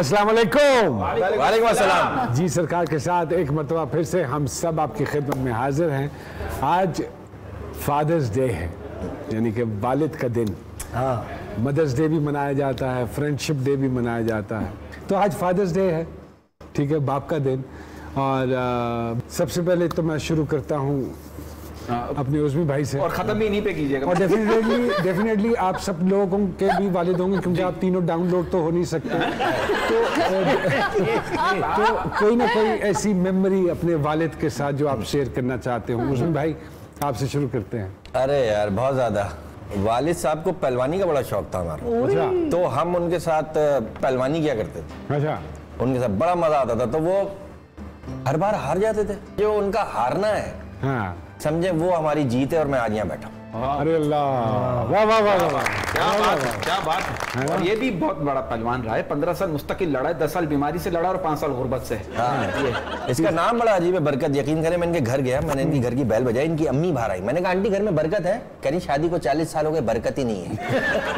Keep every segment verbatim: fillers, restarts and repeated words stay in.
अस्सलाम वालेकुम। वालेकुम अस्सलाम। जी सरकार के साथ एक मरतबा फिर से हम सब आपकी खिदमत में हाजिर हैं। आज फादर्स डे है, यानी कि वालिद का दिन। हाँ, मदर्स डे भी मनाया जाता है, फ्रेंडशिप डे भी मनाया जाता है। तो आज फादर्स डे है, ठीक है, बाप का दिन। और आ, सबसे पहले तो मैं शुरू करता हूँ अपने उस्मी भाई से, और खत्म भी इन्हीं पे कीजिएगा। और डेफिनेटली डेफिनेटली आप सब लोगों के भी वालिद होंगे, क्योंकि आप तीनों डाउनलोड तो हो नहीं सकते। तो, तो कोई ना कोई ऐसी मेमोरी अपने वालिद के साथ जो आप शेयर करना चाहते हो। उस्मी भाई आपसे शुरू करते हैं। अरे यार बहुत ज्यादा, वालिद साहब को पहलवानी का बड़ा शौक था हमारा। अच्छा। तो हम उनके साथ पहलवानी किया करते थे। अच्छा। उनके साथ बड़ा मजा आता था। तो वो हर बार हार जाते थे। जो उनका हारना है, हाँ, समझे, वो हमारी जीत है। और मैं आज यहाँ बैठा हूँ। अरे अल्लाह, वाह वाह वाह वाह, क्या बात है, क्या बात है। और ये भी बहुत बड़ा पहलवान रहा है। पंद्रह साल मुस्तकिल लड़ा है, दस साल बीमारी से लड़ा और पांच साल गुर्बत से। हाँ, इसका नाम बड़ा अजीब है, बरकत। यकीन करें, मैं इनके घर गया, मैंने इनकी घर की बैल बजाई, इनकी अम्मी बाहर आई। मैंने कहा आंटी घर में बरकत है? कह रही शादी को चालीस साल हो गए, बरकत ही नहीं है।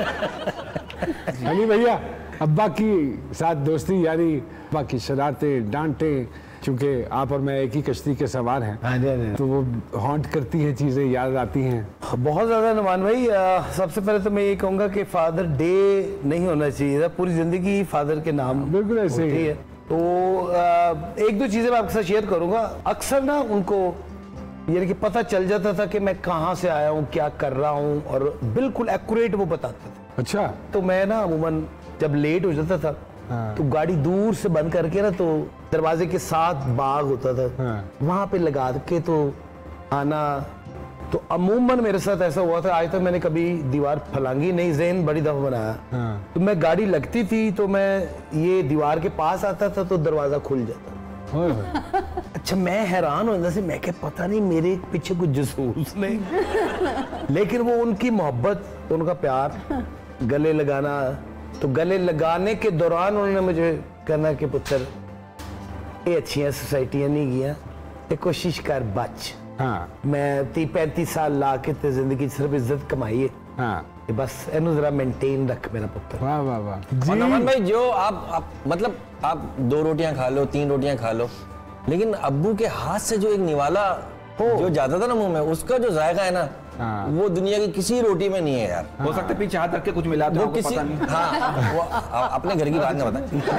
अली भैया, अब्बा की साथ दोस्ती यारी, अब्बा की शरारतें, डांटे, क्योंकि आप और मैं एक ही कश्ती के सवार हैं। हाँ जी, हाँ जी। तो वो हॉन्ट करती हैं, चीज़ें याद आती हैं बहुत ज़्यादा। नुमान भाई, आ, सबसे पहले तो मैं ये कहूँगा कि फादर डे नहीं होना चाहिए था, पूरी ज़िंदगी फादर के नाम बिल्कुल ऐसे ही है। तो आ, एक दो चीज़ें मैं आपके साथ शेयर करूँगा। अक्सर ना उनको यानी कि पता चल जाता था कि मैं कहाँ से आया हूँ, क्या कर रहा हूँ, और बिल्कुल एक्यूरेट वो बताते थे। अच्छा। तो मैं ना अमूमन जब लेट हो जाता था, हाँ, तो गाड़ी दूर से बंद करके ना, तो दरवाजे के साथ बाग होता था, हाँ, वहां पे लगा के तो आना। तो अमूमन मेरे साथ ऐसा हुआ था, आज तक मैंने कभी दीवार फलांगी नहीं, ज़हन बड़ी दफा बनाया। हाँ। तो मैं गाड़ी लगती थी तो मैं ये दीवार के पास आता था तो दरवाजा खुल जाता। अच्छा, मैं हैरान हो जाता, मैं क्या पता नहीं मेरे पीछे कुछ जसूस नहीं। लेकिन वो उनकी मोहब्बत, उनका प्यार, गले लगाना। तो गले लगाने के दौरान उन्होंने मुझे कहना कि पुत्र, ये अच्छी सोसाइटियां नहीं गया, ये कोशिश कर बच। हाँ। मैं तीस पैंतीस साल ला के ते जिंदगी सिर्फ इज्जत कमाई है। हाँ। बस इन्हों जरा मेंटेन रख मेरा पुत्र। वाह वाह वाह। और नमन भाई, जो आप, आप मतलब आप दो रोटियां खा लो, तीन रोटियां खा लो, लेकिन अब्बू के हाथ से जो एक निवाला हो जो जाता था ना मुंह में, उसका जो जायका है ना, हाँ, वो दुनिया की किसी रोटी में नहीं है यार। हो सकता है पीछे हाथ रख के कुछ मिला दो, किसी, पता नहीं। हाँ, वो अपने घर की बात ना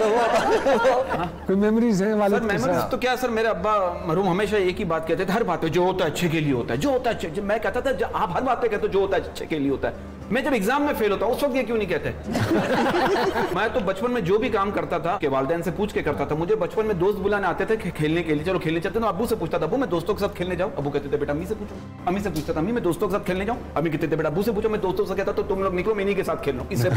बता। कोई मेमोरीज है वाले? सर मेमोरीज तो क्या सर, मेरे अब्बा मरहूम हमेशा एक ही बात कहते थे, हर बात पे जो होता है अच्छे के लिए होता है, जो होता है अच्छे। मैं कहता था आप हर बात पे कहते हो जो होता है अच्छे के लिए होता है। मैं जब एग्जाम में फेल होता उस वक्त ये क्यों नहीं कहते? मैं तो बचपन में जो भी काम करता था कि वालिदैन से पूछ के करता था। मुझे बचपन में दोस्त बुलाने आते थे खेलने के लिए, चलो खेलने चलते ना। अब्बू से पूछता था, अब्बू मैं दोस्तों के साथ खेलने जाऊं? अब्बू कहते थे बेटा अम्मी से पूछो। अम्मी से पूछता था, अम्मी मैं दोस्तों के साथ खेलने जाऊं? अम्मी कहते थे बेटा अब्बू से पूछो। मैं दोस्तों से कहता तो तुम लोग निकलो, मैं इन्हीं के साथ खेल लो, इससे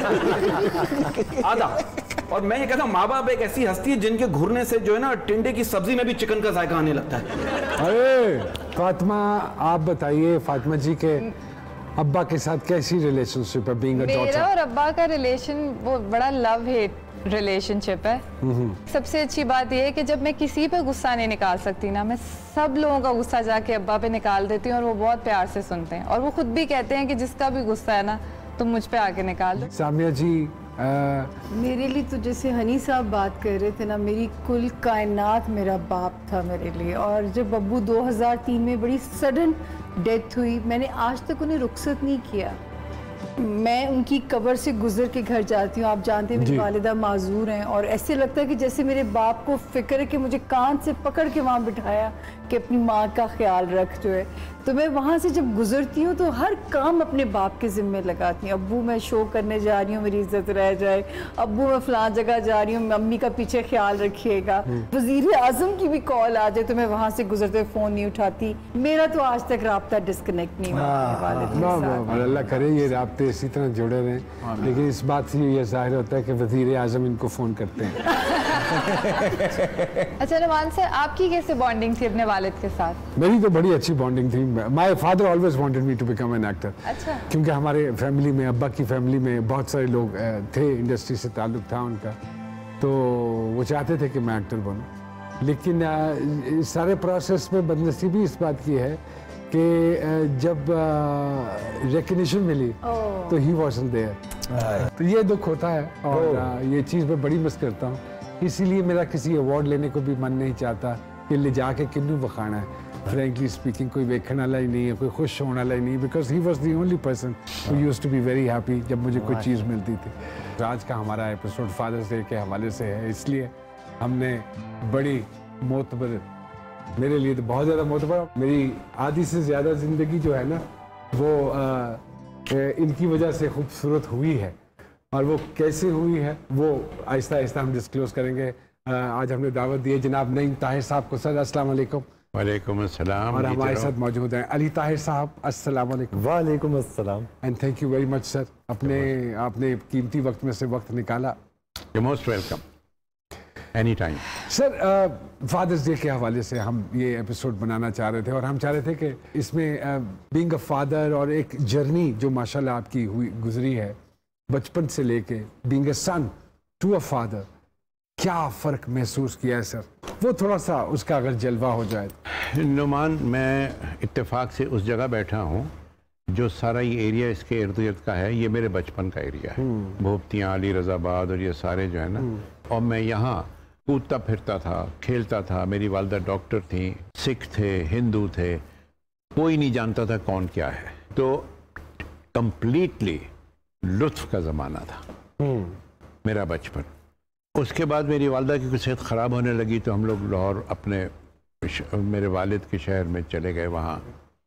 पूछो। आधा। और मैं ये कहता हूँ, माँ बाप एक ऐसी हस्ती है जिनके घुरने से जो है ना, टिंडे की सब्जी में भी चिकन का जायका आने लगता है। अरे फातिमा, आप बताइए फातिमा जी के अब्बा के साथ कैसी रिलेशनशिप है? Being a daughter. मेरा और अब्बा का रिलेशन वो बड़ा लव हेट रिलेशनशिप है। सबसे अच्छी बात यह है कि जब मैं किसी पे गुस्सा नहीं निकाल सकती ना, मैं सब लोगों का गुस्सा जाके अब्बा पे निकाल देती हूँ, और वो बहुत प्यार से सुनते हैं। और वो खुद भी कहते हैं कि जिसका भी गुस्सा है ना, तुम मुझ पे आके निकाल दो। सामिया जी, आ... मेरे लिए तो जैसे हनी साहब बात कर रहे थे ना, मेरी कुल कायनात मेरा बाप था मेरे लिए। और जब अब्बू दो हज़ार तीन में बड़ी सडन डेथ हुई, मैंने आज तक उन्हें रुखसत नहीं किया। मैं उनकी कब्र से गुजर के घर जाती हूँ। आप जानते हैं मेरी वालिदा माजूर हैं, और ऐसे लगता है कि जैसे मेरे बाप को फिक्र है कि मुझे कान से पकड़ के वहाँ बिठाया कि अपनी माँ का ख्याल रख जो है। तो मैं वहाँ से जब गुजरती हूँ तो हर काम अपने बाप के ज़िम्मे लगाती हूँ। अब्बू मैं शो करने जा रही हूँ, मेरी इज्जत रह जाए। अब्बू मैं फलां जगह जा रही हूँ, मम्मी का पीछे ख्याल रखिएगा। वज़ीर आज़म की भी कॉल आ जाए तो मैं वहाँ से गुजरते हुए फ़ोन नहीं उठाती। मेरा तो आज तक राब्ता डिस्कनेक्ट नहीं हुआ। अल्लाह करे ये राब्ते इसी तरह जुड़े रहें। लेकिन इस बात से ये जाहिर होता है कि वज़ीर आज़म इनको फ़ोन करते हैं। अच्छा नुमान सर, आपकी कैसे बॉन्डिंग थी अपने वालिद के साथ? मेरी तो बड़ी अच्छी बॉन्डिंग थी। My father always wanted me to become an actor. अच्छा। क्योंकि हमारे फैमिली में, अब्बा की फैमिली में बहुत सारे लोग थे, इंडस्ट्री से ताल्लुक़ था उनका, तो वो चाहते थे कि मैं एक्टर बनूं। लेकिन इस सारे प्रोसेस में बदनसीबी इस बात की है कि जब रिकग्निशन मिली तो ही वाज़न्ट देयर। तो ये दुख होता है और आ, ये चीज़ मैं बड़ी मिस करता हूँ, इसीलिए मेरा किसी अवार्ड लेने को भी मन नहीं चाहता कि ले जाके किन्नू बखाना है। फ्रेंकली स्पीकिंग कोई वेखने वाला ही नहीं है, कोई खुश होने वाला ही नहीं, because he was the only person who used to be very happy जब मुझे कोई चीज़ मिलती थी। आज का हमारा एपिसोड फादर्स डे के हवाले से है, इसलिए हमने बड़ी मोतबर, मेरे लिए तो बहुत ज़्यादा मोतबर, मेरी आधी से ज़्यादा ज़िंदगी जो है ना वो आ, इनकी वजह से खूबसूरत हुई है, और वो कैसे हुई है वो आहिस्ता आहिस्ता हम डिस्क्लोज करेंगे। आज हमने दावत दी है जनाब नईम ताहिर साहब को। सर अस्सलाम वालेकुम। वालेकुम अस्सलाम। और हमारे साथ मौजूद हैं अली ताहिर साहब। अस्सलाम वालेकुम। वालेकुम अस्सलाम। And thank you very much sir, अपने आपने कीमती वक्त में से वक्त निकाला। You most welcome, any time. Sir father's day के हवाले से हम ये एपिसोड बनाना चाह रहे थे, और हम चाह रहे थे कि इसमें बीइंग अ फादर और एक जर्नी जो माशाल्लाह आपकी हुई गुजरी है बचपन से लेके being a son to a father, क्या फ़र्क महसूस किया है सर, वो थोड़ा सा उसका अगर जलवा हो जाए। नुमान, मैं इत्तेफाक से उस जगह बैठा हूँ जो सारा ये एरिया इसके इर्द गिर्द का है, ये मेरे बचपन का एरिया है। भोपतियाँ, अली रज़ाबाद और ये सारे जो है ना, और मैं यहाँ कूदता फिरता था, खेलता था। मेरी वालदा डॉक्टर थी, सिख थे, हिंदू थे, कोई नहीं जानता था कौन क्या है। तो कंप्लीटली लुत्फ का ज़माना था मेरा बचपन। उसके बाद मेरी वालदा की कुछ सेहत ख़राब होने लगी तो हम लोग लाहौर अपने मेरे वालिद के शहर में चले गए वहाँ।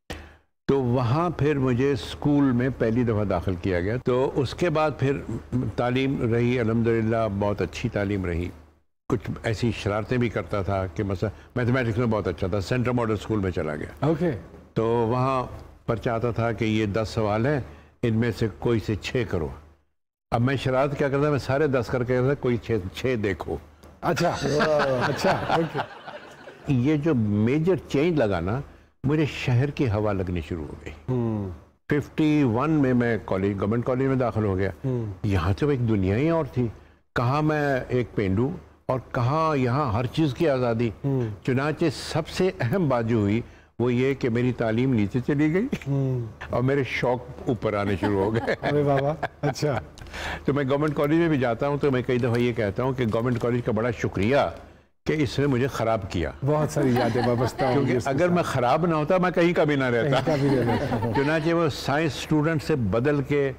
तो वहाँ फिर मुझे स्कूल में पहली दफ़ा दाखिल किया गया। तो उसके बाद फिर तालीम रही, अल्हम्दुलिल्लाह बहुत अच्छी तालीम रही। कुछ ऐसी शरारतें भी करता था कि मसला मैथमेटिक्स में बहुत अच्छा था, सेंट्रल मॉडल स्कूल में चला गया। ओके। तो वहाँ पर चाहता था कि ये दस सवाल हैं, इनमें से कोई से छः करो। अब मैं शरारत क्या करता, मैं सारे दस करके कहता कोई छः छः देखो। अच्छा अच्छा ओके। ये जो मेजर चेंज लगा ना, मुझे शहर की हवा लगनी शुरू हो गई। फिफ्टी वन में मैं कॉलेज, गवर्नमेंट कॉलेज में दाखिल हो गया। यहाँ तो एक दुनिया ही और थी, कहाँ मैं एक पेंडू और कहाँ यहाँ हर चीज़ की आज़ादी। चुनाचे सबसे अहम बात जो हुई वो ये कि मेरी तालीम नीचे चली गई और मेरे शौक ऊपर आने शुरू हो गए। अरे बाबा, अच्छा। तो मैं गवर्नमेंट कॉलेज में भी जाता हूँ तो मैं कई दफ़ा ये कहता हूँ कि गवर्नमेंट कॉलेज का बड़ा शुक्रिया कि इसने मुझे ख़राब किया। बहुत सारी यादें वाबस्ता, क्योंकि अगर मैं ख़राब ना होता मैं कहीं का भी ना रहता। चुनाचे वो साइंस स्टूडेंट से बदल के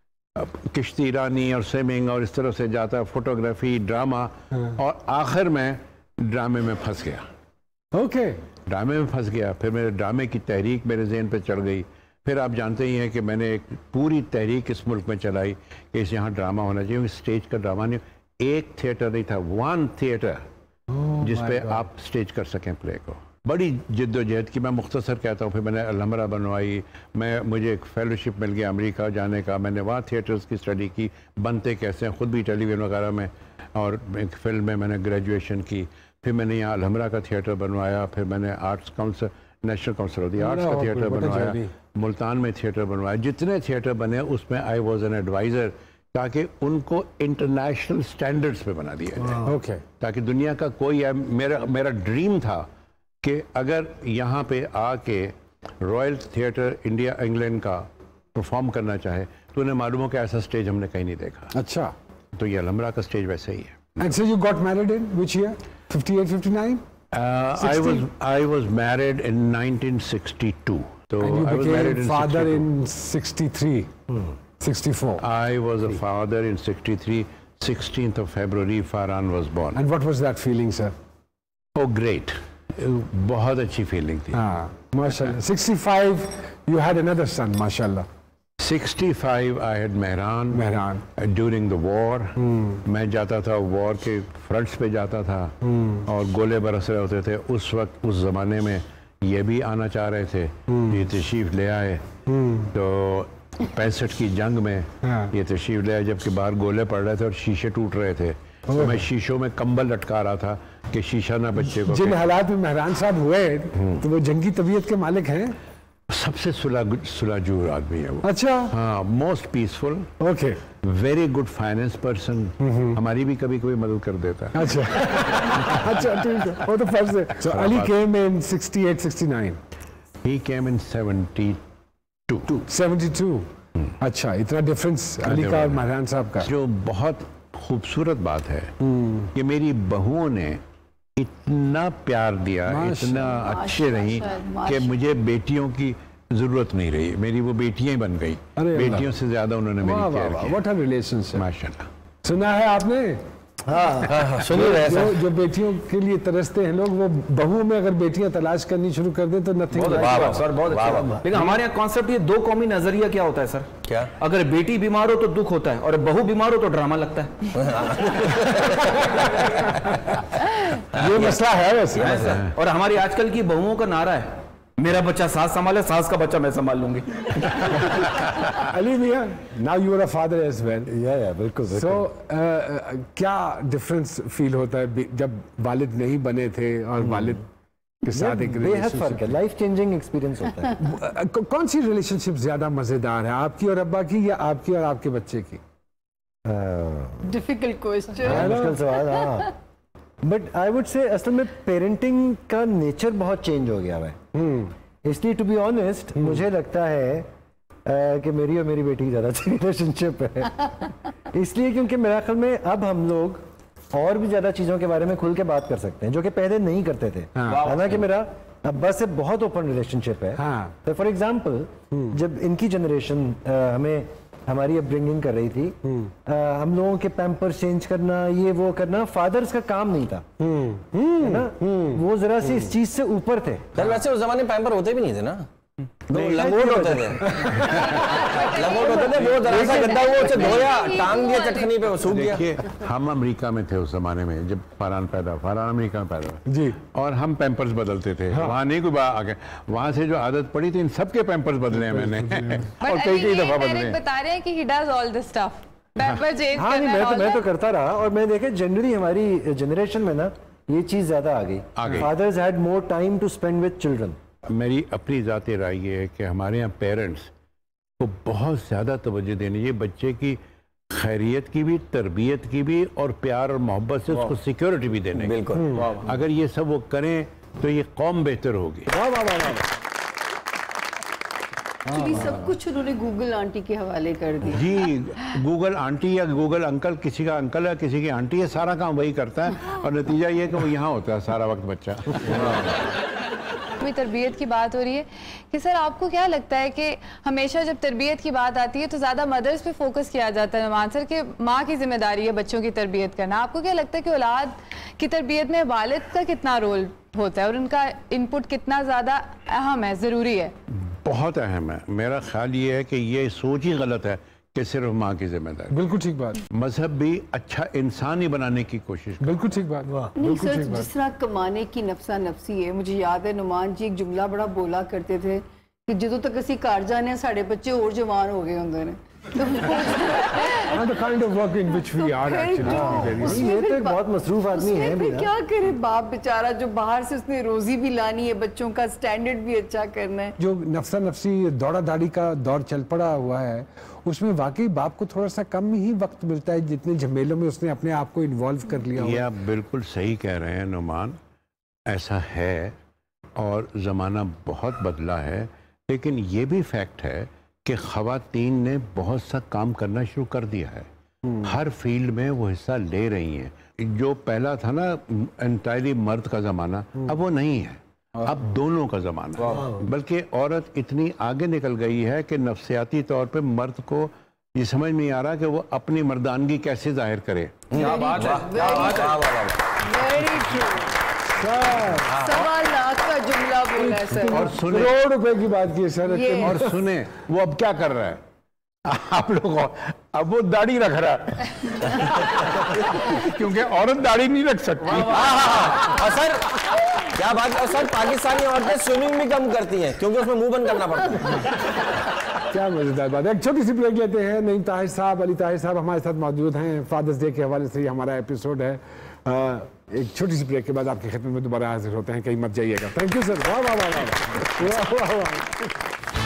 किश्ती रानी और स्विमिंग और इस तरह से जाता, फोटोग्राफी, ड्रामा, और आखिर में ड्रामे में फंस गया। ओके। ड्रामे में फंस गया। फिर मेरे ड्रामे की तहरीक मेरे ज़हन पे चढ़ गई। फिर आप जानते ही हैं कि मैंने एक पूरी तहरीक इस मुल्क में चलाई कि इस यहाँ ड्रामा होना चाहिए। स्टेज का ड्रामा नहीं, एक थिएटर नहीं था, वन थिएटर जिस पे आप स्टेज कर सकें प्ले को। बड़ी जिद्दोजहद की, मैं मुख्तसर कहता हूँ। फिर मैंने अलहमरा बनवाई, मैं मुझे एक फेलोशिप मिल गया अमेरिका जाने का। मैंने वहाँ थिएटर्स की स्टडी की, बनते कैसे हैं, ख़ुद भी टेलीविज़न वगैरह में, और एक फिल्म में मैंने ग्रेजुएशन की। फिर मैंने यहाँ अलहमरा का थिएटर बनवाया। फिर मैंने arts council, national council of the arts का थिएटर बनवाया। मुल्तान में थिएटर बनवाया। जितने थिएटर बने उसमें आई वॉज एन एडवाइज़र, ताकि उनको इंटरनेशनल स्टैंडर्ड्स पे बना दिया जाए। ओके। ताकि दुनिया का कोई, मेरा मेरा ड्रीम था कि अगर यहाँ पे आके रॉयल थिएटर इंडिया इंग्लैंड का परफॉर्म करना चाहे तो उन्हें मालूम हो कि ऐसा स्टेज हमने कहीं नहीं देखा। अच्छा। तो ये अलहमरा का स्टेज वैसे ही है। And so you got married in which year? fifty-eight, fifty-nine? Uh, I was I was married in nineteen sixty-two. So and you I was married became in father sixty-two. in sixty-three, hmm. sixty-four. I was a father in sixty-three. sixteenth of February, Farhan was born. And what was that feeling, sir? Oh, great. बहुत अच्छी feeling थी। हाँ, माशाल्लाह। sixty-five, you had another son, माशाल्लाह। sixty-five, I had Mehran. Mehran. During the war, hmm. मैं जाता था war के फ्रंट्स पे जाता था, hmm. और गोले बरस रहे होते थे। उस वक्त उस ज़माने में ये भी आना चाह रहे थे, hmm. ये तशरीफ ले आए। hmm. तो पैंसठ की जंग में हाँ. ये तशरीफ ले आए, जबकि बाहर गोले पड़ रहे थे और शीशे टूट रहे थे। तो मैं शीशों में कंबल लटका रहा था कि शीशा ना बच्चे को। जिन हालात में मेहरान साहब हुए तो वो जंगी तबीयत के मालिक हैं। सबसे सुलह सुलहजूर आदमी है वो। अच्छा। हाँ, most peaceful. Okay. Very good finance person. हमारी भी कभी कभी मदद कर देता है। अच्छा अच्छा, ठीक है, वो तो फर्ज है। So Ali came in sixty-eight, sixty-nine. He came in seventy-two. seventy-two. अच्छा, इतना डिफरेंस अली का और महरान साहब का। जो बहुत खूबसूरत बात है कि मेरी बहुओं ने इतना प्यार दिया, इतना अच्छे रही कि मुझे बेटियों की जरूरत नहीं रही, मेरी वो बेटियां ही बन गई। बेटियों से ज्यादा उन्होंने मेरी केयर की। What a relationship. माशाल्लाह। सुना है आपने? हाँ, हाँ, सुनिए रहे जो, जो बेटियों के लिए तरसते हैं लोग, वो बहुओं में अगर बेटियां तलाश करनी शुरू कर दें तो नथिंग। सर बहुत अच्छा। लेकिन हमारे यहाँ कॉन्सेप्ट ये दो कौमी नजरिया क्या होता है सर? क्या? अगर बेटी बीमार हो तो दुख होता है और बहू बीमार हो तो ड्रामा लगता है। ये मसला है वैसे। और हमारी आजकल की बहुओं का नारा है, मेरा बच्चा सास संभाले, सास का बच्चा मैं संभाल लूंगी। अली मियां, now you are a father as well. Yeah yeah बिल्कुल। सो क्या डिफरेंस फील होता है जब वालिद नहीं बने थे और वालिद के साथ एक बेहद फर्क है, लाइफ चेंजिंग एक्सपीरियंस होता है। कौन सी रिलेशनशिप ज्यादा मजेदार है, आपकी और अब्बा की या आपकी और आपके बच्चे की? डिफिकल्ट क्वेश्चन, मुश्किल सवाल। हाँ, बट आई वुड से असल में पेरेंटिंग का नेचर बहुत चेंज हो गया है। इसलिए टू बी ऑनेस्ट मुझे लगता है uh, कि मेरी और मेरी बेटी की ज़्यादा अच्छी रिलेशनशिप है। इसलिए क्योंकि मेरा ख्याल में अब हम लोग और भी ज़्यादा चीज़ों के बारे में खुल के बात कर सकते हैं जो कि पहले नहीं करते थे। हालांकि मेरा अब्बा से बहुत ओपन रिलेशनशिप है। हाँ। तो फॉर एग्जाम्पल जब इनकी जनरेशन हमें हमारी अपब्रिंगिंग कर रही थी, आ, हम लोगों के पैम्पर चेंज करना, ये वो करना फादर्स का काम नहीं था, है ना? वो जरा सी इस चीज से ऊपर थे। सर वैसे उस जमाने पैम्पर होते भी नहीं थे ना, लंगोट होते थे। लंगोट होते थे, वो जरा सा गंदा हुआ उसे धोया, टांग दिया चटनी पे, वो सूख गया। देखिए, हम अमेरिका में थे उस जमाने में जब फरहान पैदा फरहान अमेरिका में पैदा हुआ जी, और हम पैम्पर्स बदलते थे। हाँ। वहाँ नहीं कोई बात आगे, वहाँ से जो आदत पड़ी थी इन सबके पैम्पर्स बदले हैं मैंने और कई कई दफा बदले। बता रहे हैं कि he does all this stuff, pamper change हाँ नहीं, मैं तो मैं तो करता रहा। और मैं देखे जनरली हमारी जनरेशन में ना ये चीज ज्यादा आ गई। Fathers had more time to spend with children. मेरी अपनी ज़ाती राय ये है कि हमारे यहाँ पेरेंट्स को बहुत ज़्यादा तवज्जो देनी चाहिए बच्चे की खैरियत की भी, तरबियत की भी और प्यार और मोहब्बत से उसको सिक्योरिटी भी देने की। बिल्कुल। अगर ये सब वो करें तो ये कौम बेहतर होगी। वाह वाह वाह वाह। एक्चुअली सब कुछ उन्होंने गूगल आंटी के हवाले कर दिया। जी, गूगल आंटी या गूगल अंकल, किसी का अंकल है किसी की आंटी है, सारा काम वही करता है और नतीजा ये कि वो यहाँ होता है सारा वक्त बच्चा। तरबियत की बात हो रही है कि सर आपको क्या लगता है कि हमेशा जब तरबियत की बात आती है तो ज़्यादा मदर्स पे फोकस किया जाता है नुमान सर कि माँ की जिम्मेदारी है बच्चों की तरबियत करना। आपको क्या लगता है कि औलाद की तरबियत में वालिद का कितना रोल होता है और उनका इनपुट कितना ज़्यादा अहम है, ज़रूरी है? बहुत अहम है। मेरा ख्याल ये है कि ये सोच ही गलत है कि सिर्फ माँ की जिम्मेदारी। बिल्कुल ठीक बात। मजहब भी अच्छा इंसान ही बनाने की कोशिश। बिल्कुल ठीक बात। नहीं सर, जिस तरह कमाने की नफसा नफसी है, मुझे याद है नुमान जी एक जुमला बड़ा बोला करते थे कि ਜਦੋਂ तक ਅਸੀਂ ਘਰ जाने ਸਾਡੇ ਬੱਚੇ ਹੋਰ जवान हो गए ਹੁੰਦੇ ਨੇ। the kind of work in which we are actually। ये तो एक बहुत मसरूफ आदमी है भी ना। क्या करे बाप बेचारा, जो बाहर से उसने रोजी भी लानी है, बच्चों का स्टैंडर्ड भी अच्छा करना है। जो नफसा नफसी दौड़ा दाड़ी का दौर चल पड़ा हुआ है उसमें वाकई बाप को थोड़ा सा कम ही वक्त मिलता है जितने झमेलों में उसने अपने आप को इन्वॉल्व कर लिया। ये आप बिल्कुल सही कह रहे हैं नुमान, ऐसा है और ज़माना बहुत बदला है। लेकिन ये भी फैक्ट है कि ख़वातीन ने बहुत सा काम करना शुरू कर दिया है, हर फील्ड में वो हिस्सा ले रही हैं। जो पहला था ना एंटायरली मर्द का ज़माना, अब वो नहीं है, अब दोनों का ज़माना। बल्कि औरत इतनी आगे निकल गई है कि नफ्सियाती तौर पे मर्द को ये समझ नहीं आ रहा कि वो अपनी मर्दानगी कैसे जाहिर करे। क्या बात है, क्या बात है। वेरी ट्रू सर, सवा लाख का जुमला बोला है सर। और सुने, करोड़ रुपए की बात की सर। और सुने वो अब क्या कर रहा है आप लोग, अब वो दाढ़ी रख रहा है क्योंकि औरत दाढ़ी नहीं रख सकती। और सर क्या बात है, सर पाकिस्तानी औरतें स्विमिंग भी कम करती हैं क्योंकि उसमें मुंह बंद करना पड़ता है। क्या मजेदार बात है। एक छोटी सी ब्रेक लेते हैं। नईम ताहिर साहब, अली ताहिर साहब हमारे साथ मौजूद हैं। फादर्स डे के हवाले से हमारा एपिसोड है। आ, एक छोटी सी ब्रेक के बाद आपकी खिदमत में दोबारा हाजिर होते हैं, कहीं मत जाइएगा। Thank you sir. वाह वाह वाह वाह वाह वाह वाह।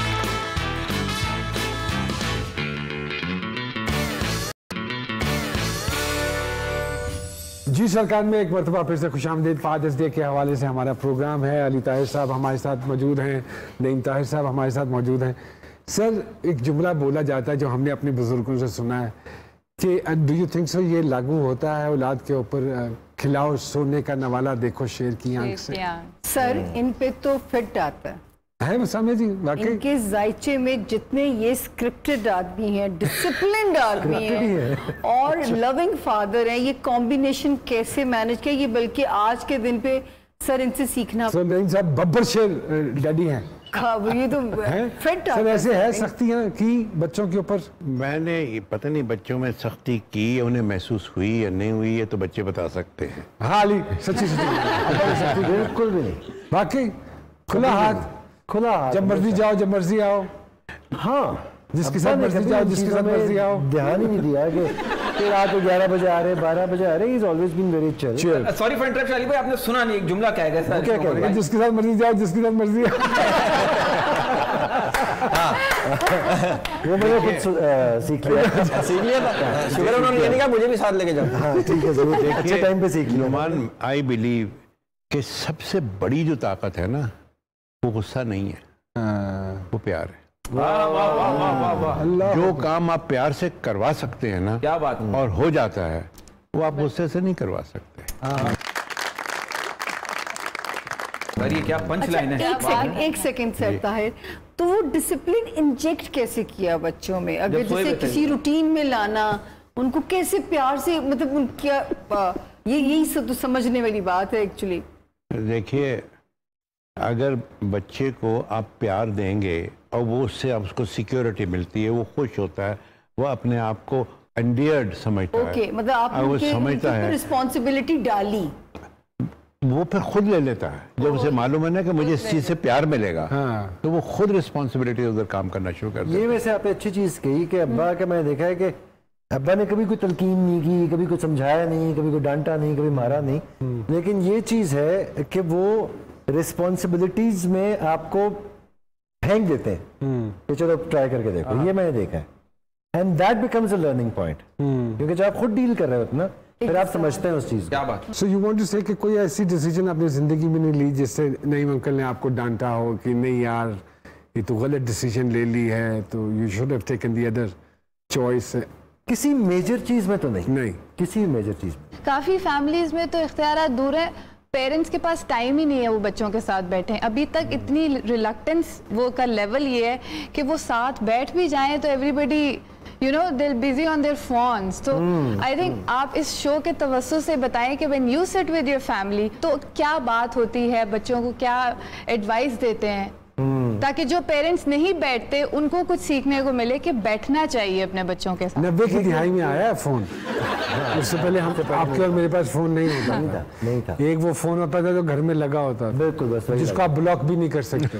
जी सरकार में एक मरतबा फिर से खुशामदीद। फादर्स डे के हवाले से हमारा प्रोग्राम है। अली ताहिर साहब हमारे साथ मौजूद हैं, नईम ताहिर साहब हमारे साथ मौजूद हैं। सर एक जुमला बोला जाता है जो हमने अपने बुजुर्गों से सुना है कि डू यू थिंक सो ये लागू होता है औलाद के ऊपर, खिलाओ सोने का नवाला देखो शेर की आंख से? सर इन पे तो फिट आता है है मुसामे जी, वाकई इनके जायचे में जितने ये स्क्रिप्टेड आदमी हैं, डिसिप्लिन्ड आदमी हैं और लविंग फादर हैं, ये कॉम्बिनेशन कैसे मैनेज किया, ये बल्कि आज के दिन पे सर इनसे सीखना। सर नहीं साहब बब्बर शेर डैडी हैं। ये तो फिट सर ऐसे है सख्तियां की बच्चों के ऊपर? मैंने पता नहीं बच्चों में सख्ती की, उन्हें महसूस हुई या नहीं हुई, ये तो बच्चे बता सकते हैं। हाँ अली सच्ची सच्ची बिल्कुल भी नहीं, वाकई खुला हाथ, खुला हाथ, जब मर्जी जाओ जब मर्जी आओ। हाँ जिसके साथ मर्जी जाओ जिसके साथ मर्जी आओ। ध्यान ही नहीं दिया कि कि रात को ग्यारह बजे आ रहे बारह बजे आ रहे, he is always been very chill. Sorry for interruption Ali भाई, आपने सुना नहीं, एक जुमला क्या है सर? क्या कह रहे हैं? जिसके साथ मर्जी जाओ जिसके साथ मर्जी आओ। वो मैंने खुद सीख लिया सीख लिया शुक्र उन्होंने ये नहीं कहा मुझे भी साथ लेके जाओ। हाँ ठीक है जरूर, अच्छे टाइम पे सीख लिया। नुमान आई बिलीव कि सबसे बड़ी जो ताकत है ना वो गुस्सा नहीं है, वो प्यार है। वाह वाह वाह वाह वाह, जो काम आप प्यार से करवा सकते हैं ना, क्या बात और हो जाता है, वो आप गुस्से से नहीं करवा सकते। सर ये क्या पंच लाइन है? एक सेकंड एक सेकंड सर ताहिर, तो वो डिसिप्लिन इंजेक्ट कैसे किया बच्चों में? अगर जैसे किसी रूटीन में लाना, उनको कैसे प्यार से, मतलब उनका ये यही सब तो समझने वाली बात है एक्चुअली। देखिए अगर बच्चे को आप प्यार देंगे और वो उससे आप उसको सिक्योरिटी मिलती है, वो खुश होता है, वो अपने आप को अंडियर्ड समझता है। ओके, मतलब आपने वो समझता है, रिस्पॉन्सिबिलिटी डाली, वो फिर खुद ले लेता है। जब उसे मालूम है ना कि मुझे इस चीज से प्यार मिलेगा, हाँ। तो वो खुद रिस्पॉन्सिबिलिटी उधर काम करना शुरू कर देता है। ये वैसे आपने अच्छी चीज कही कि अब्बा का मैंने देखा है कि अब्बा ने कभी कोई तलकीन नहीं की, कभी कोई समझाया नहीं, कभी कोई डांटा नहीं, कभी मारा नहीं, लेकिन ये चीज है कि वो रिस्पॉन्सिबिलिटीज में आपको फेंक देते हैं कि चलो ट्राई करके देखो। ये मैंने देखा है, and that becomes a learning point, क्योंकि जब आप खुद डील कर रहे होते ना फिर आप समझते हैं उस चीज को। क्या बात। सो यू वांट टू से कि कोई ऐसी डिसीजन अपनी जिंदगी में नहीं ली जिससे नईम अंकल ने आपको डांटा हो कि नहीं यार ये तो गलत डिसीजन ले ली है, तो you should have taken the other choice? किसी मेजर चीज में तो नहीं, नहीं किसी मेजर चीज में। काफी फैमिलीज में तो इख्तियारात दूर है, पेरेंट्स के पास टाइम ही नहीं है वो बच्चों के साथ बैठे। अभी तक इतनी रिलक्टेंस वो का लेवल ये है कि वो साथ बैठ भी जाएं तो everybody you know they busy on there phones. तो आई थिंक आप इस शो के तवज्जो से बताएं कि when you sit with your family तो क्या बात होती है, बच्चों को क्या एडवाइस देते हैं, ताकि जो पेरेंट्स नहीं बैठते उनको कुछ सीखने को मिले कि बैठना चाहिए अपने बच्चों के साथ। नब्बे की दिहाई में आया है फोन, उससे पहले हम आपके और मेरे पास फोन नहीं होता नहीं था, नहीं था। एक वो फोन होता था जो घर में लगा होता था, बिल्कुल बस जिसको आप ब्लॉक भी नहीं कर सकते।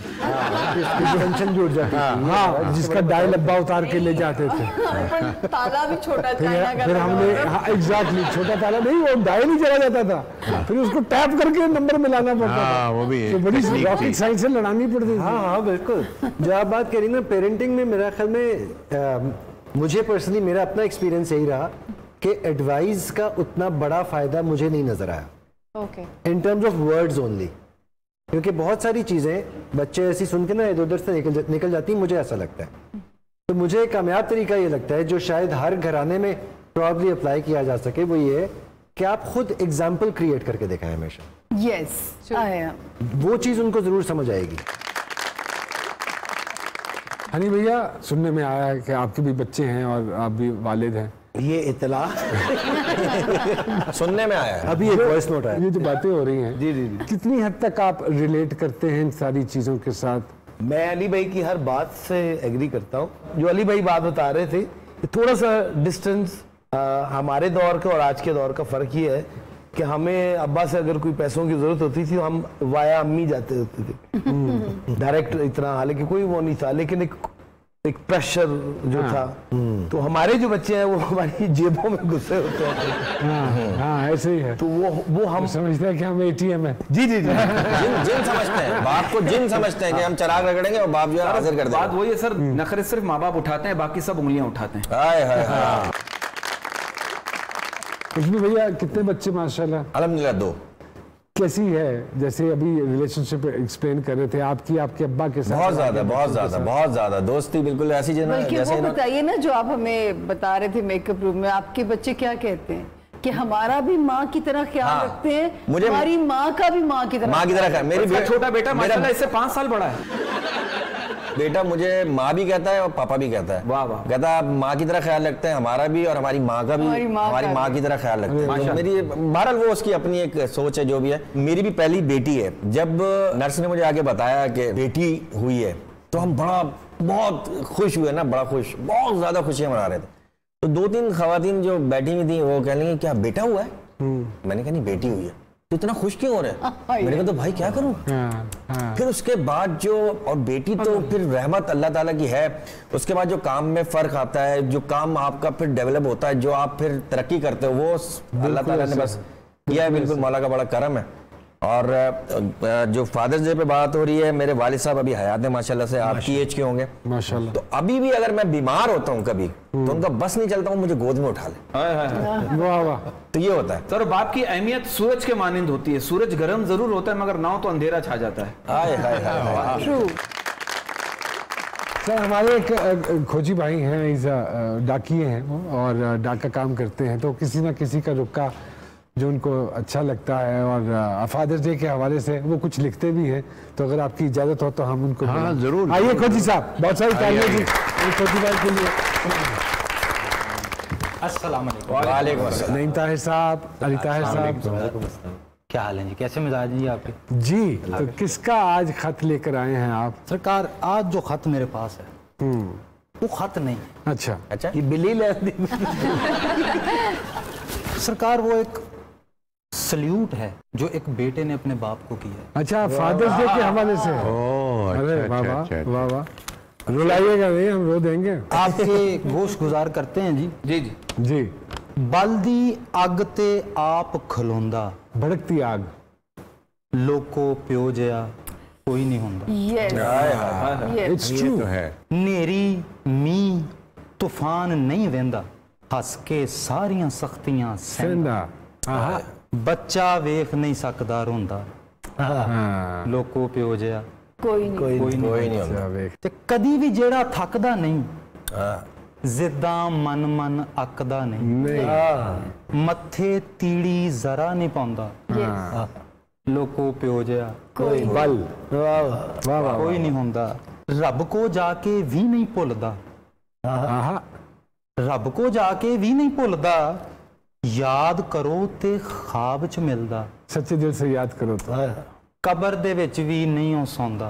टेंशन जुड़ जाती है। हाँ, जिसका डायल अब्बा उतार के ले जाते थे। ताला भी छोटा फिर फिर हमने हाँ एग्जैक्टली छोटा ताला नहीं, वो डायल ही चला जाता था, फिर उसको टैप करके नंबर मिलाना पड़ता था। वो भी तो बड़ी रॉकेट साइंस से लड़ानी पड़ती थी। हाँ हाँ बिल्कुल। जो आप बात करी ना पेरेंटिंग में, मेरा ख्याल में आ, मुझे पर्सनली मेरा अपना एक्सपीरियंस यही रहा कि एडवाइस का उतना बड़ा फायदा मुझे नहीं नजर आया okay in terms of words only, क्योंकि बहुत सारी चीजें बच्चे ऐसी सुन के ना इधर उधर से निकल निकल जाती हैं, मुझे ऐसा लगता है। तो मुझे एक कामयाब तरीका ये लगता है जो शायद हर घराने में प्रॉब्ली अप्लाई किया जा सके, वो ये है कि आप खुद एग्जाम्पल क्रिएट करके दिखाएं हमेशा। यस आया, वो चीज उनको जरूर समझ आएगी। हनी भैया सुनने में आया है कि आपके भी बच्चे हैं और आप भी वालिद हैं। ये इतला सुनने में आया है। अभी एक वॉइस नोट आया। ये जो बातें हो रही हैं, जी जी जी, कितनी हद तक आप रिलेट करते हैं इन सारी चीजों के साथ? मैं अली भाई की हर बात से एग्री करता हूँ। जो अली भाई बात बता रहे थे, थोड़ा सा डिस्टेंस हमारे दौर के और आज के दौर का फर्क ये है कि हमें अब्बा से अगर कोई पैसों की जरूरत होती थी तो हम वाया अम्मी जाते होते थे डायरेक्ट इतना, हालांकि कोई वो नहीं था, लेकिन एक एक प्रेशर जो हाँ। था। तो हमारे जो बच्चे हैं वो हमारी जेबों में घुसे होते हैं। हाँ, हाँ ऐसे ही है। तो वो वो हम समझते हैं कि हम एटीएम है। जी जी जी जिन जिन समझते हैं, बाप को जिन समझते हैं कि हम चराग रगड़ेंगे और बाप जो है हाजिर कर देंगे। बात वही है सर, नखरे सिर्फ माँ बाप उठाते हैं, बाकी सब उंगलियां उठाते हैं। हाय हाय हाय। उसमें भैया कितने बच्चे माशाल्लाह? अल्हम्दुलिल्लाह दो। कैसी है? जैसे अभी रिलेशनशिप एक्सप्लेन कर रहे थे आपकी आपके अब्बा के साथ। बहुत ज्यादा बहुत ज्यादा बहुत ज्यादा दोस्ती बिल्कुल ऐसी जैसे वो बताइए ना जो आप हमें बता रहे थे मेकअप रूम में, आपके बच्चे क्या कहते हैं कि हमारा भी माँ की तरह ख्याल हाँ, रखते हैं, मुझे हमारी माँ का भी माँ की तरह माँ की तरह। मेरी बे, छोटा बेटा माशाल्लाह इससे पांच साल बड़ा है। बेटा मुझे माँ भी कहता है और पापा भी कहता है। वाह वाह। कहता है आप माँ की तरह ख्याल रखते हैं, हमारा भी और हमारी माँ का भी, हमारी माँ की तरह ख्याल रखते हैं। तो मेरी बहरहाल वो उसकी अपनी एक सोच है जो भी है। मेरी भी पहली बेटी है। जब नर्स ने मुझे आगे बताया कि बेटी हुई है तो हम बड़ा बहुत खुश हुए ना, बड़ा खुश, बहुत ज्यादा खुशियां मना रहे थे। तो दो तीन खवातीन जो बैठी हुई थी वो कह लेंगे क्या बेटा हुआ है? मैंने कहा नहीं बेटी हुई है। तो इतना खुश क्यों हो रहे हैं? मैंने कहा तो भाई क्या करूं? हाँ, हाँ। फिर उसके बाद जो और बेटी तो फिर रहमत अल्लाह ताला की है। उसके बाद जो काम में फर्क आता है, जो काम आपका फिर डेवलप होता है, जो आप फिर तरक्की करते हो, वो अल्लाह ताला ने बस किया है। बिल्कुल मौला का बड़ा करम है। और जो फादर्स डे पे बात हो रही है, मेरे वालिद साहब अभी हयात है माशाल्लाह से, आपकी एज के होंगे माशाल्लाह। तो अभी भी अगर मैं बीमार होता हूँ कभी तो उनका बस नहीं चलता हूँ, मुझे गोद में उठा ले। वाह वाह। तो ये होता है सर। बाप की अहमियत सूरज के मानिंद होती है। सूरज गर्म जरूर होता है मगर ना हो तो अंधेरा छा जाता है। हाय हाय हाय। सर हमारे एक खोजी भाई हैं, डाकिए हैं वो, और डाक का काम करते हैं। तो किसी ना किसी का रुक्का जो उनको अच्छा लगता है और फादर्स डे के हवाले से वो कुछ लिखते भी हैं। तो अगर आपकी इजाजत हो तो हम उनको हाँ जरूर आइए खोजी साहब, बहुत सारी तालियां जी खोजी भाई के लिए। अस्सलाम वालेकुम। वालेकुम अस्सलाम। नईम ताहिर साहब, अली ताहिर साहब, क्या हाल है जी? कैसे मिजाज जी आपके? जी तो किसका आज खत लेकर आए हैं आप? सरकार आज जो खत मेरे पास है वो खत नहीं। अच्छा अच्छा ये बिल्ली ले सरकार वो एक सल्यूट है जो एक बेटे ने अपने बाप को किया। अच्छा फादर्स डे के हवाले से। ओह अरे अच्छा वाह अच्छा अच्छा। वाह वाह, रुलाइएगा नहीं, हम रो देंगे। आपके गोश गुजार करते हैं जी। जी जी जी। बलदी अग ते आप खलोंदा, भड़कती आग लोको प्यो जया कोई नहीं होंदा। इट्स ट्रू तो है। नेरी मींह तूफान नहीं वेंदा, हस के सारियां सख्तियां सहंदा, बच्चा वेख नहीं सकदा रोंदा, लोको प्यो जिहा कोई नहीं कोई कोई नहीं होंदा। ते कदी भी जेड़ा थकदा नहीं, जिद्दां मन मन अकदा नहीं, मत्थे तीड़ी जरा नहीं पाउंदा, लोको प्यो जिहा कोई बल वाह वाह कोई नहीं होंदा, रब को जाके भी नहीं भुलदा, रब को जाके भी नहीं भुलदा, याद करो ते ख्वाब च मिलदा, सच्चे दिल से याद करो तो कबर दे विच भी नहीं हो सौंदा,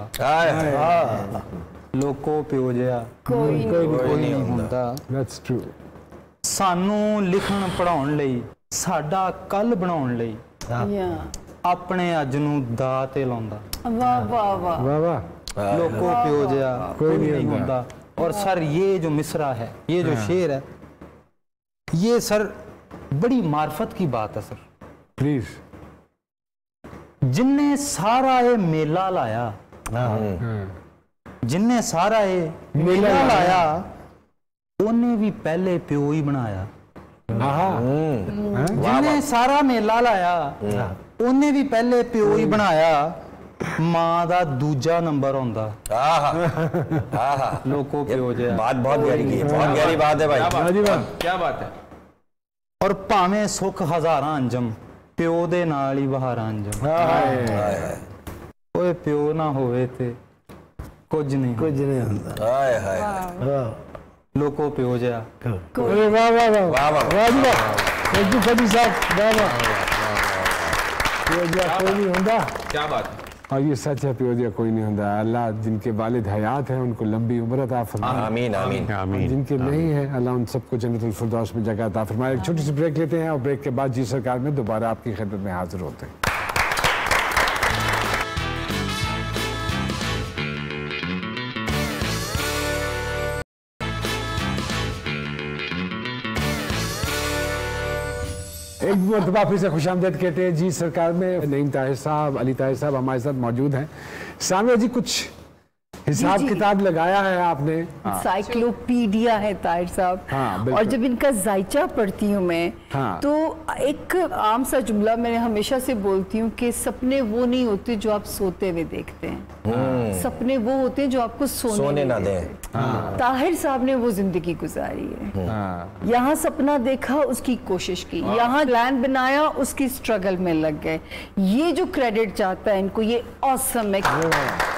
लोको प्यो जिहा कोई कोई नहीं होंदा। That's true. सानू लिखण पढ़ाउण लई, साडा कल बनाउण लई, अपने अज नू दा ते लाउंदा, वाह वाह वाह वाह वाह, लोको प्यो जिहा कोई नहीं होंदा। और सर ये जो मिसरा है, ये जो शेर है, ये सर बड़ी मार्फत की बात है सर। प्लीज। जिन्ने सारा ये मेला लाया, जिन्ने सारा ये मेला लाया, उन्हें भी पहले प्यो ही बनाया। जिन्ने सारा मेला लाया, उन्हें भी पहले प्यो ही बनाया, मां दा दूजा नंबर होंदा, लोको प्यो जिहा। बात बहुत गहरी की है, बहुत गहरी बात है भाई। क्या बात है। और भावें सुख हजारां अंजम, प्यो दे नाल ही बहारां अंजम। ओए प्यो ना होवे ते कुछ नहीं कुछ नहीं होता। हाय हाय लोको प्यो जिहा। अरे वाह वाह वाह वाह वाह वाह जी वाह, थैंक यू फटी साहब, वाह वाह। प्योजिया कोई नहीं होंदा, क्या बात है। और ये सच है, प्योजिया कोई नहीं होंदा। अल्लाह जिनके वालिद हयात हैं उनको लंबी उम्र अता फरमाए, आमीन आमीन आमीन। जिनके नहीं है अल्लाह उन सबको जन्नतुल फिरदौस में जगह अता फरमाए। एक छोटी सी ब्रेक लेते हैं और ब्रेक के बाद जी सरकार में दोबारा आपकी खिदमत में हाजिर होते हैं। एक मरतबा फिर से खुशामदीद कहते हैं जी सरकार में। नईम ताहिर साहब, अली ताहिर साहब हमारे साथ मौजूद हैं। सामने जी कुछ हिसाब किताब लगाया है आपने, साइक्लोपीडिया है ताहिर साहब। हाँ, और जब इनका जायचा पढ़ती हूँ मैं, हाँ। तो एक आम सा जुमला मैं हमेशा से बोलती हूँ कि सपने वो नहीं होते जो आप सोते हुए देखते हैं, सपने वो होते हैं जो आपको सोने, सोने ना दें। हाँ। ताहिर साहब ने वो जिंदगी गुजारी है। हाँ। यहाँ सपना देखा, उसकी कोशिश की, यहाँ प्लान बनाया, उसकी स्ट्रगल में लग गए। ये जो क्रेडिट चाहता है इनको, ये ऑसम है।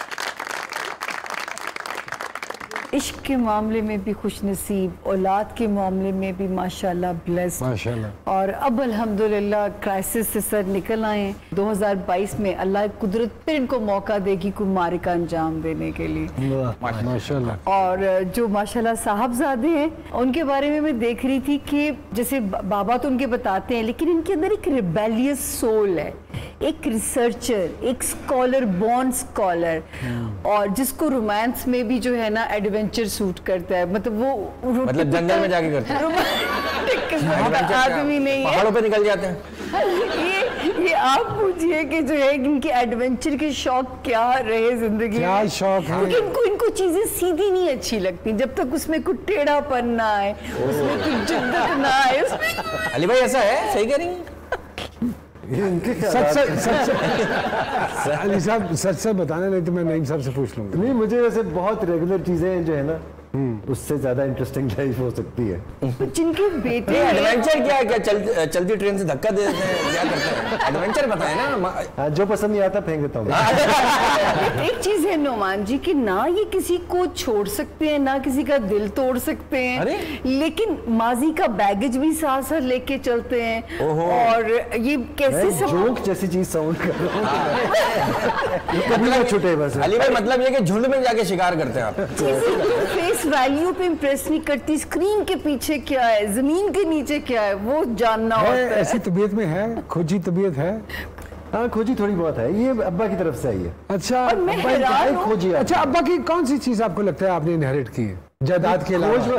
इश्क के मामले में भी खुशनसीब, औलाद के मामले में भी माशाल्लाह ब्लेस्ड, माशाल्लाह। और अब अल्हम्दुलिल्लाह क्राइसिस से सर निकल आए। दो हज़ार बाईस में अल्लाह कुदरत फिर इनको मौका देगी कोई मारिका अंजाम देने के लिए, माशाल्लाह। और जो माशाल्लाह साहबजादे हैं उनके बारे में मैं देख रही थी कि जैसे बाबा तो उनके बताते हैं, लेकिन इनके अंदर एक रिबेलियस सोल है, एक रिसर्चर, एक स्कॉलर, बॉर्न स्कॉलर, और जिसको रोमांस में भी जो है ना एडवेंचर सूट करता है। मतलब वो मतलब जंगल में जाके करते हैं, आदमी नहीं है, पहाड़ों पे निकल जाते हैं। ये ये आप पूछिए कि जो है इनके एडवेंचर के शौक क्या रहे जिंदगी क्या में, शौक है? क्योंकि इनको इनको चीजें सीधी नहीं अच्छी लगती जब तक उसमें कुछ टेढ़ापन ना आए, उसमें कुछ जिद्दत ना आए उसमें। अली भाई ऐसा है, सही कह रही हैं? सच सच सच अली साहब सच सच बताना, नहीं तो मैं नईम साहब से पूछ लूंगा। नहीं, मुझे वैसे बहुत रेगुलर चीजें जो है ना, उससे ज्यादा इंटरेस्टिंग लाइफ हो सकती है। जिनके बेटे एडवेंचर क्या है, क्या चल, चलती ट्रेन से धक्का दे देते हैं, क्या करते हैं? एडवेंचर बताए ना। हाँ, जो पसंद नहीं आता फेंक देता हूँ। एक चीज है नोमान जी कि ना ये किसी को छोड़ सकते हैं, ना किसी का दिल तोड़ सकते हैं, लेकिन माजी का बैगेज भी साथ साथ लेके चलते हैं। और ये कैसे सब जोक जैसी चीज साउंड कर रहा हूँ। छुटे बस। अली भाई मतलब ये कि झुंड में जाके शिकार करते हैं आप। फेस वैल्यू पे इम्प्रेस नहीं करती, स्क्रीन के पीछे क्या है, जमीन के नीचे क्या है, वो जानना होता है। ऐसी तबीयत में है, खोजी तबीयत है। हाँ, खोजी थोड़ी बहुत है, ये अब्बा की तरफ से आई है। अच्छा, मैं हैरान हूं। खोजी। अच्छा, अब्बा की कौन सी चीज आपको लगता है आपने इनहेरिट की है जायदाद के अलावा?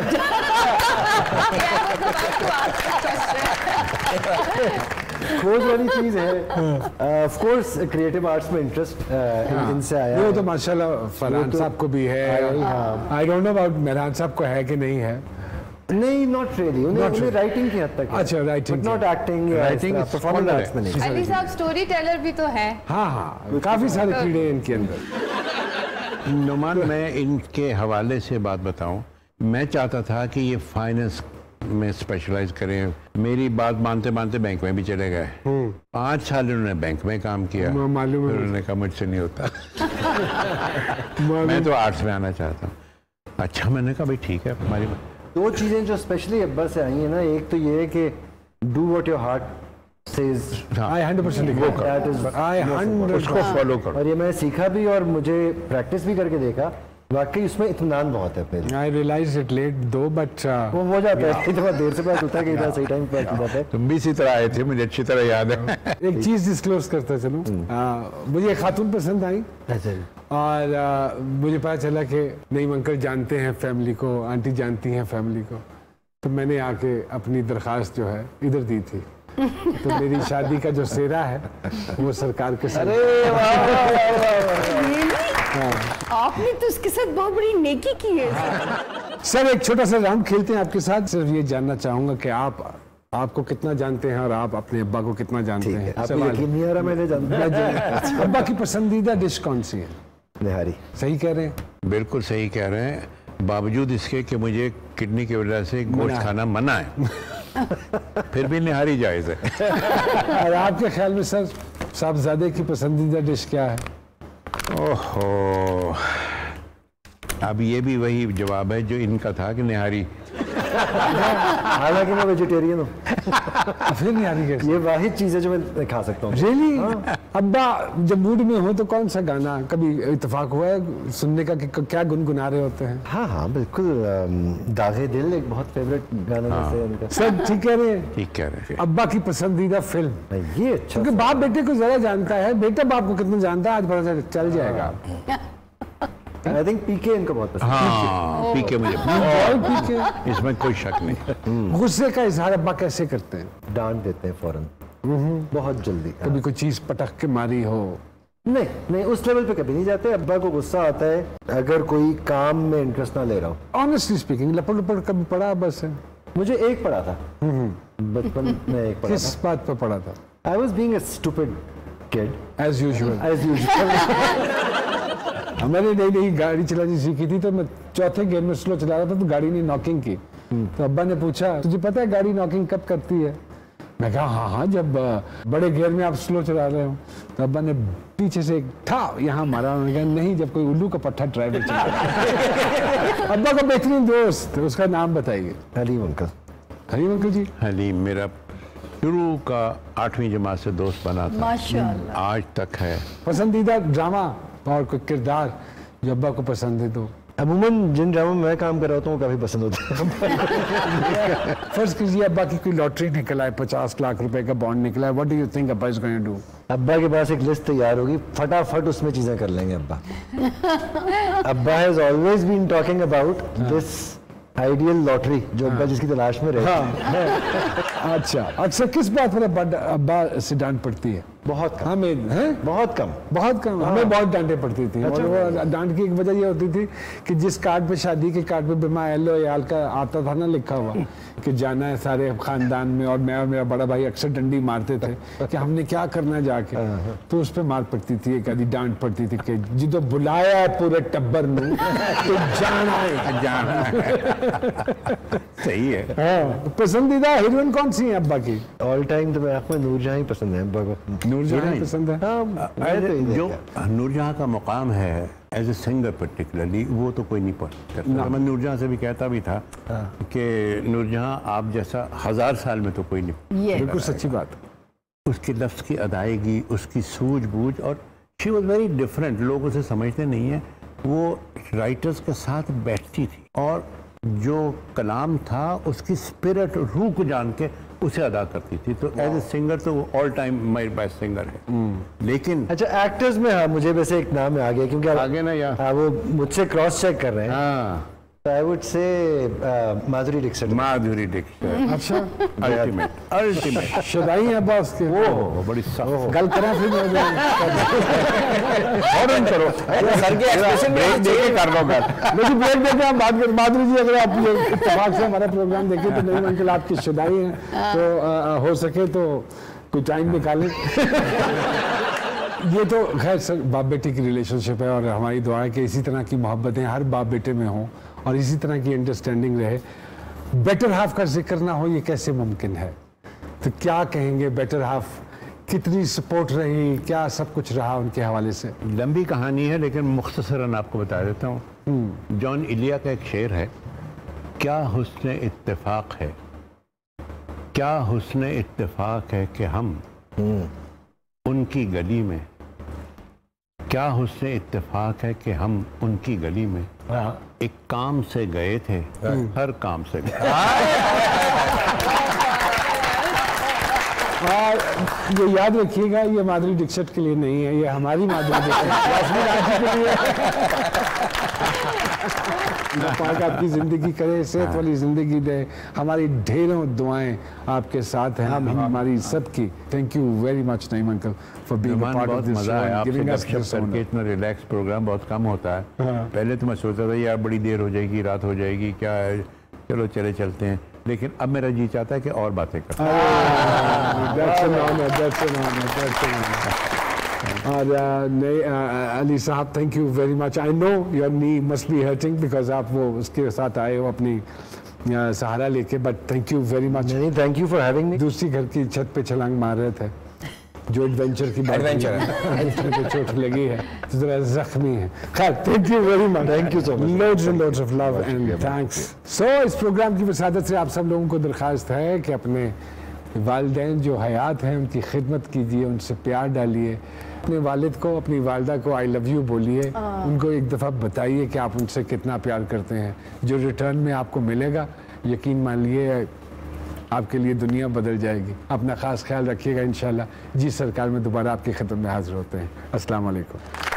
खोज वाली चीज है। ऑफ कोर्स क्रिएटिव आर्ट्स में इंटरेस्ट इनसे आया। वो तो माशाल्लाह फरहान साहब को भी है। I don't know about Mehran साहब को है कि नहीं है। नहीं, नॉट रियली। उन्हें उन्हें राइटिंग की हद तक है। अच्छा, writing, not acting. Writing performance arts में नहीं। अली साहब स्टोरी टेलर भी तो है। हाँ हाँ, काफी सारे कीड़े इनके अंदर। नुमान, मैं इनके हवाले से बात बताऊं, मैं चाहता था कि ये फाइनेंस में स्पेशलाइज करें। मेरी बात मानते मानते बैंक में भी चले गए। पाँच साल उन्होंने बैंक में काम किया, मालूम है। उन्होंने कहा मुझसे नहीं होता। मैं तो आर्ट्स में आना चाहता हूँ। अच्छा, मैंने कहा भाई ठीक है, हमारी दो चीजें जो स्पेशली अब्बा से आई है ना, एक तो ये है कि do what your heart says. I hundred percent I hundred उसको फॉलो करो। और ये मैं सीखा भी और मुझे प्रैक्टिस भी करके देखा, वाकई उसमें इत्मीनान बहुत है। पहले I realize it late though, but वो हो जाता है, इतना देर से पता चलता है कि इतना सही टाइम पे जाता है। तुम भी इसी तरह आए थे, मुझे अच्छी तरह याद है। एक चीज डिस्क्लोज करता चलो, मुझे खातून पसंद आई और आ, मुझे पता चला कि नईम अंकल जानते हैं फैमिली को, आंटी जानती हैं फैमिली को, तो मैंने आके अपनी दरख्वास्त जो है इधर दी थी। तो मेरी शादी का जो सेरा है वो सरकार के साथ। आपने तो उसके साथ बहुत बड़ी नेकी की है। सर, एक छोटा सा राउंड खेलते हैं आपके साथ। सिर्फ ये जानना चाहूंगा कि आप आपको कितना जानते हैं और आप अपने अब्बा को कितना जानते हैं। आपको यकीन नहीं आ रहा, मैंने जानता। अब्बा की पसंदीदा डिश कौन सी है? निहारी। सही कह रहे हैं, बिल्कुल सही कह रहे हैं, बावजूद इसके कि मुझे किडनी की वजह से गोश्त खाना मना है, फिर भी निहारी जायज है। और आपके ख्याल में सर, साहबजादे की पसंदीदा डिश क्या है? ओहो, अब ये भी वही जवाब है जो इनका था कि निहारी। हालांकि मैं वेजिटेरियन हूँ। फिर निहारी कैसे? ये वाहिद चीज है जो मैं खा सकता हूँ। रियली? अब्बा जब मूड में हो तो कौन सा गाना कभी इत्तेफाक हुआ है सुनने का कि क्या गुनगुना रहे होते हैं? हाँ हाँ बिल्कुल, दागे दिल एक बहुत फेवरेट गाना हाँ। है उनका। सब ठीक कह रहे हैं, ठीक कह रहे हैं। अब्बा की पसंदीदा फिल्म? ये अच्छा, क्योंकि बाप बेटे को ज्यादा जानता है, बेटा बाप को कितना जानता है आज पता चल जाएगा। आई थिंक पीके इनको बहुत पसंद। हाँ, पीके मुझे पीके, इसमें कोई शक नहीं। गुस्से का इजहार अब्बा कैसे करते हैं? डांट देते हैं फौरन, बहुत जल्दी। कभी कोई चीज पटक के मारी हो, नहीं नहीं, उस लेवल पे कभी नहीं जाते। अब्बा को गुस्सा आता है अगर कोई काम में इंटरेस्ट ना ले रहा हो। ऑनेस्टली स्पीकिंग, लपड़ लपड़ कभी पड़ा बस है? मुझे एक पढ़ा था बचपन में, एक पढ़ा किस बात पर पड़ा था? था। I was being a stupid kid as usual. As usual. मैंने नई नई गाड़ी चलानी सीखी थी तो मैं चौथे गियर में स्लो चला रहा था तो गाड़ी ने नॉकिंग की। तो अब्बा ने पूछा तुझे पता है गाड़ी नॉकिंग कब करती है? मैं कहा हाँ हाँ, जब बड़े गियर में आप स्लो चला रहे हो। तो अब्बा ने पीछे से एक था यहाँ मारा। उन्होंने कहा नहीं, जब कोई उल्लू का पट्टा ड्राइवर चला। अब्बा का बेहतरीन दोस्त, उसका नाम बताइए। हलीम अंकल। हलीम अंकल जी। हलीम मेरा शुरू का आठवीं जमात से दोस्त बना था, माशाल्लाह। आज तक है। पसंदीदा ड्रामा और कोई किरदार जो अब्बा को पसंद है? तो अमूमन जिन ड्रामों में मैं काम कर रहा होता हूँ काफी पसंद होता है। फर्स्ट कीजिए अब्बा की कोई लॉटरी निकला है, पचास लाख रुपए का बॉन्ड निकला है, व्हाट डू यू थिंक अब्बा इज गोइंग टू डू? अब्बा के पास एक लिस्ट तैयार होगी, फटाफट उसमें चीजें कर लेंगे अब्बा। अब्बा has always been talking about this ideal lottery जो अब्बा जिसकी तलाश में रहते हैं। अच्छा, अक्सर किस बात पर अब्बा अब्बा से डांट पड़ती है? बहुत कम। हमें हैं? बहुत कम। बहुत कम। हमें बहुत डांटे पड़ती थी। और वो डांट की एक वजह ये होती थी कि जिस कार्ड पे, शादी के कार्ड पे बिमा एलो याल का आता था ना लिखा हुआ कि जाना है सारे खानदान में, और मैं और मेरा बड़ा भाई अक्सर डंडी मारते थे कि हमने क्या करना है जाके। तो उस पर मार पड़ती थी, एक आधी डांट पड़ती थी कि जिदो बुलाया है पूरे टब्बर में तो जाना है, जाना है। सही है। हाँ, पसंदीदा हीरोइन कौन सी है अब्बा की? ऑल टाइम तो मैं आपको नूरजहां ही पसंद है अब्बा को। नूरजहां पसंद है? हाँ, जो नूरजहां का मुकाम है एज ए सिंगर पर्टिकुलरली, वो तो कोई नहीं पढ़ सकता। मैं नूरजहां से भी कहता भी था कि नूरजहां आप जैसा हजार साल में तो कोई नहीं। बिल्कुल सच्ची बात। उसकी लफ्ज़ की अदायगी, उसकी सूझबूझ, और शी वॉज वेरी डिफरेंट। लोग उसे समझते नहीं है। वो राइटर्स के साथ बैठती थी और जो कलाम था उसकी स्पिरिट, रूह को जान के उसे अदा करती थी। तो एज ए सिंगर तो वो all time my best singer है। लेकिन अच्छा, एक्टर्स में हाँ मुझे वैसे एक नाम आ गया क्योंकि आगे ना यार, हाँ वो मुझसे क्रॉस चेक कर रहे हैं। हाँ, I would say Madhuri Dixit. Madhuri Dixit. अच्छा, अल्टीमेट अल्टीमेट शदाई है अब्बा उसके। वो बड़ी सख्त। गल करा फिर फौरन करो, सर के एक्सप्रेशन में देखे कर लो कर। लेकिन ब्रेक देके हम बात करें। माधुरी जी, अगर आप ये इत्तेफाक से हमारा प्रोग्राम देखें तो नहीं अंकल आपकी शदाई हैं, तो आ, हो सके तो कुछ टाइम निकालें। ये तो खैर सर बाप बेटे की रिलेशनशिप है और हमारी दुआ है कि इसी तरह की मोहब्बतें हर बाप बेटे में हों और इसी तरह की अंडरस्टैंडिंग रहे। बेटर हाफ का जिक्र ना हो ये कैसे मुमकिन है? तो क्या कहेंगे, बेटर हाफ कितनी सपोर्ट रही, क्या सब कुछ रहा उनके हवाले से? लंबी कहानी है लेकिन मुख्तसरन आपको बता देता हूँ। जॉन इलिया का एक शेर है, क्या हुस्न इत्तेफाक है, क्या हुस्न इत्तेफाक है कि हम उनकी गली में, क्या हुस्न इत्तेफाक है कि हम उनकी गली में एक काम से गए थे, हर काम से गए। और ये याद रखिएगा, ये माधुरी दीक्षित के लिए नहीं है, ये हमारी माधुरी दीक्षित के लिए। पाक आपकी जिंदगी करे, सेहत वाली जिंदगी दे। हमारी ढेरों दुआएं आपके साथ हैं, हम हमारी सबकी। Thank you very much Naeem uncle for being a part of this show and giving us this honour. इतना रिलैक्स प्रोग्राम बहुत कम होता है। पहले तो मैं सोचता था यार बड़ी देर हो जाएगी, रात हो जाएगी, क्या है, चलो चले चलते हैं, लेकिन अब मेरा जी चाहता है कि और बातें करें। और नहीं Ali sahab, thank you very much. I know your knee must be hurting because आप वो उसके साथ आए हो अपनी सहारा लेके, but thank you very much. नहीं, thank you for having me. दूसरी घर की छत पे छलांग मार रहे थे, जो एडवेंचर की बात एडवेंचर है, चोट लगी है तो जरा जख्मी है। खैर, thank you very much, thank you so much, loads and loads of love and thanks. So इस प्रोग्राम की वसादत से आप सब लोगों को दरख्वास्त है कि अपने वालिदैन जो हयात हैं उनकी खिदमत कीजिए, उनसे प्यार डालिए, अपने वालिद को, अपनी वालदा को आई लव यू बोलिए, उनको एक दफ़ा बताइए कि आप उनसे कितना प्यार करते हैं। जो रिटर्न में आपको मिलेगा, यकीन मानिए आपके लिए दुनिया बदल जाएगी। अपना ख़ास ख्याल रखिएगा। इंशाल्लाह जी सरकार में दोबारा आपकी खिदमत में हाजिर होते हैं। अस्सलाम वालेकुम।